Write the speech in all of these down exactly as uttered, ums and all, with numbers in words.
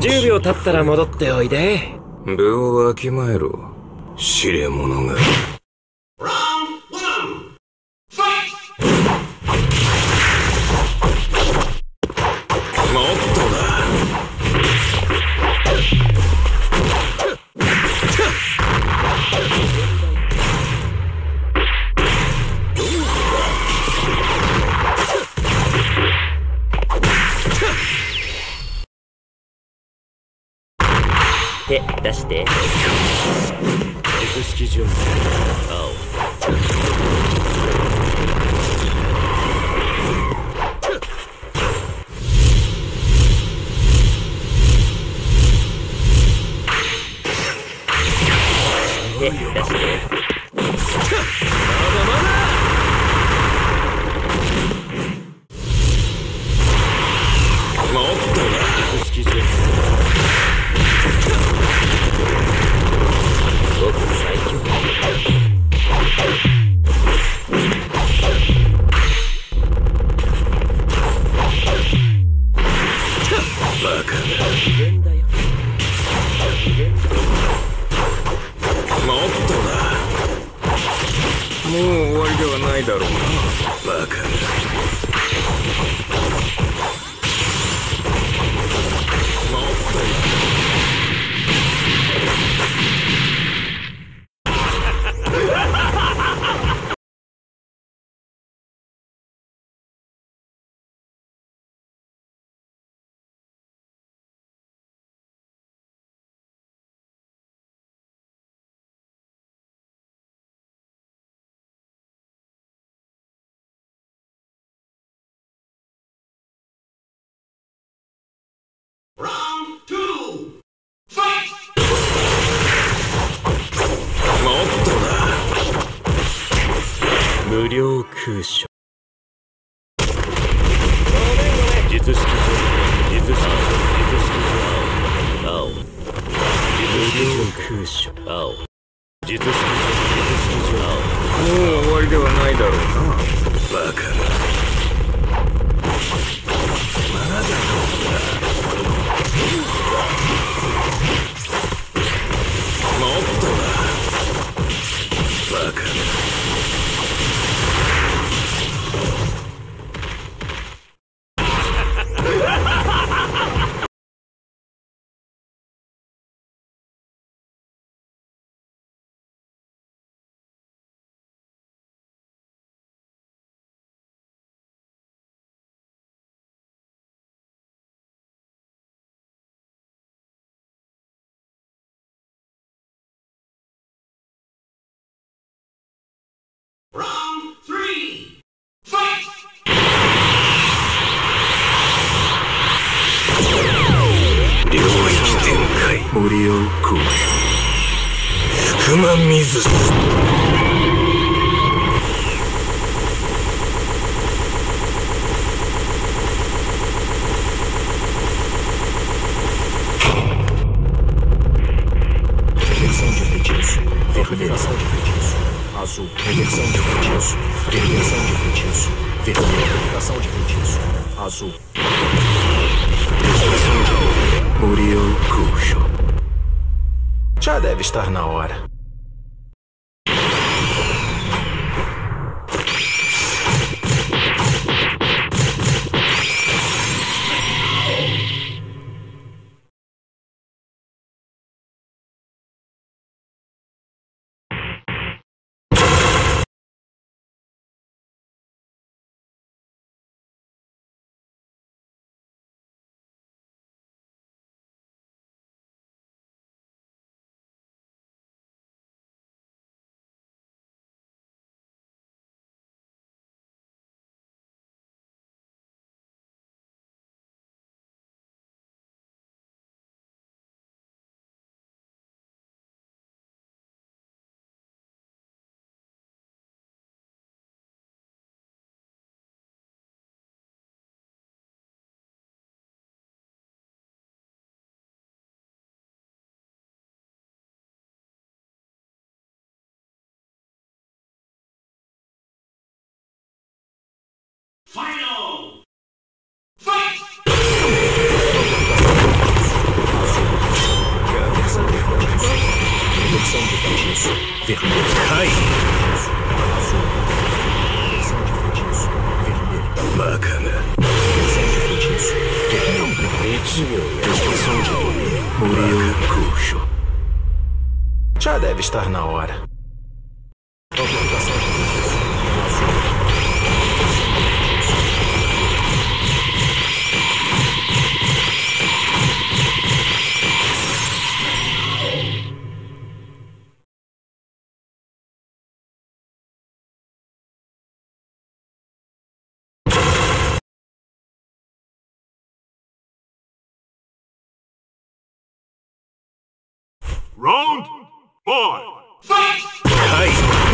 じゅうびょう経ったら戻っておいで。 部をわきまえろ、知れ者が。もっとだ。 手出して。術式準備青。手出して。まだまだ。 もっとだ。 術式準備僕最強。 バカ無限だよ。無限だよ。 もっとだ。もう終わりではないだろうな、バカ。もっとだ。 無料空所。術式上、術式上、術式上、青。無料空所、青。術式上、術式上、青。 もう終わりではないだろうな、バカ。まだだろうな。もっとだ、バカ。森を食う福間水す。 Reversão de feitiço. Vermelhação de feitiço. Azul. Reversão de feitiço. Vermelhação de feitiço. Vermelho. Revocação de feitiço. Azul. Revocação de Muriel Cuxo. Já deve estar na hora. Final! Fight! vermelho. Cai! Azul. Reversão de feitiço, vermelho. Bacana. Reversão de feitiço, vermelho. Destruição de domínio. Muriel Cuxo. Já deve estar na hora. Amplificação de feitiço, azul. Round five. Fight! Cai!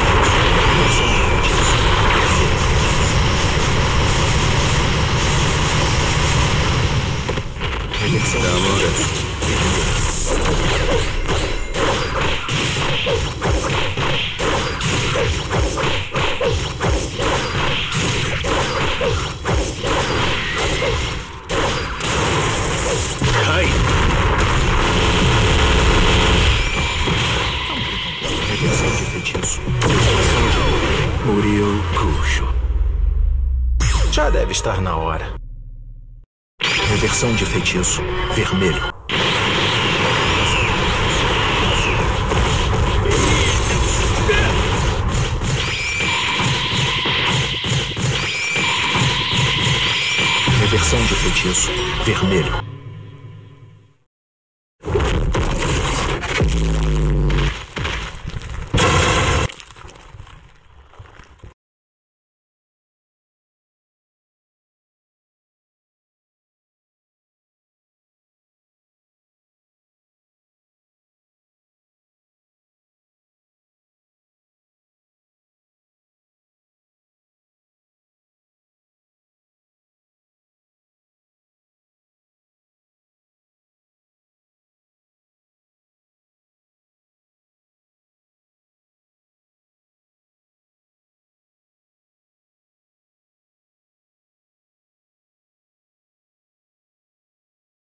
Reversão de feitiço, Cai! reversão de feitiço, destruição de domínio. Muriel Cuxo. Já deve estar na hora. Reversão de feitiço, vermelho. Reversão de feitiço, vermelho.